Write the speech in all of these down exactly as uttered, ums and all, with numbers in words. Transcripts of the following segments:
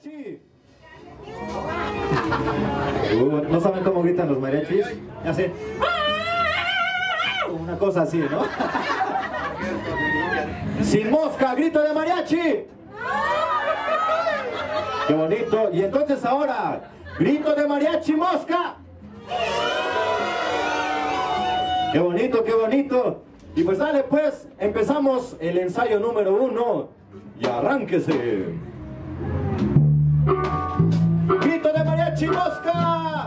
mariachi. Uh, ¿no saben cómo gritan los mariachis? Hacen una cosa así, ¿no? Sin mosca, grito de mariachi. Qué bonito. Y entonces ahora, grito de mariachi mosca. Qué bonito, qué bonito. Y pues dale pues, empezamos el ensayo número uno. Y arránquese. Grito de mariachi mosca.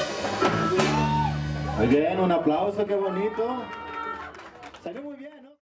Muy bien, un aplauso, qué bonito. Salió muy bien, ¿no?